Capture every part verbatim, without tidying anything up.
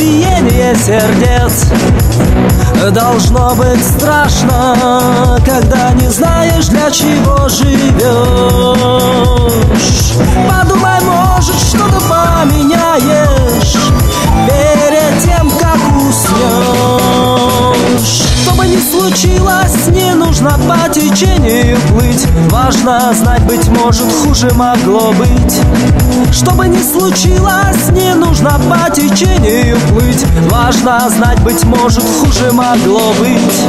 биение сердец. Должно быть страшно, когда не знаешь, для чего живешь. Подумай, может, что-то поменяешь перед тем, как уснешь. Что бы ни случилось, не нужно по течению плыть. Важно знать, быть может, хуже могло быть. Что бы ни случилось, не нужно по течению плыть. Важно знать, быть может, хуже могло быть.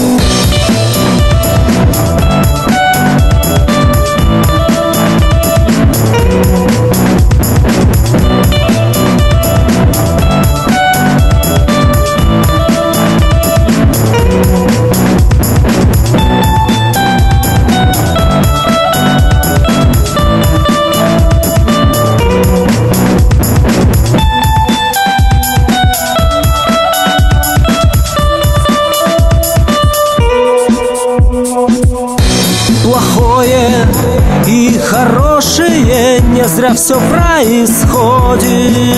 Плохое и хорошее не зря все происходит.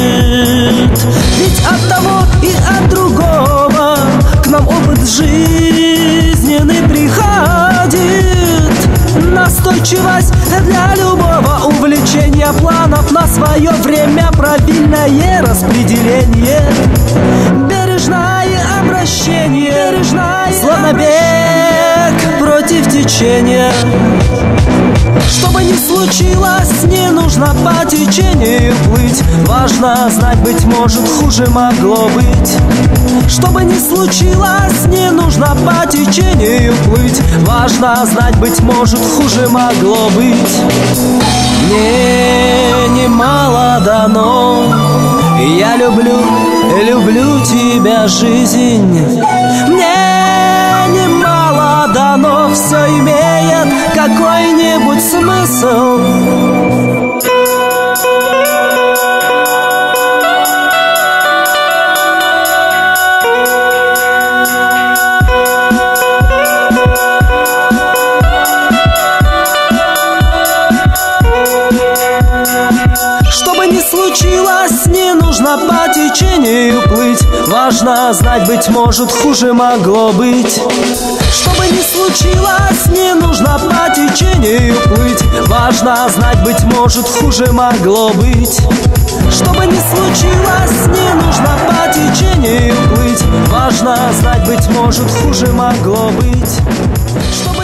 Ведь от того и от другого к нам опыт жизненный приходит. Настойчивость для любого увлечения, планов на свое время, правильное распределение, бережное обращение, бережное слонобег против течения. Что бы ни случилось, не нужно по течению плыть. Важно знать, быть может, хуже могло быть. Что бы ни случилось, не нужно по течению плыть. Важно знать, быть может, хуже могло быть. Мне немало дано, я люблю, люблю тебя, жизнь. Мне немало дано, все имеет какой-нибудь смысл. Что бы ни случилось, не нужно по течению плыть. Важно знать, быть может, хуже могло быть. Что бы ни случилось, не нужно по течению плыть. Важно знать, быть может, хуже могло быть. Что бы ни случилось, не нужно по течению плыть. Важно знать, быть может, хуже могло быть. Что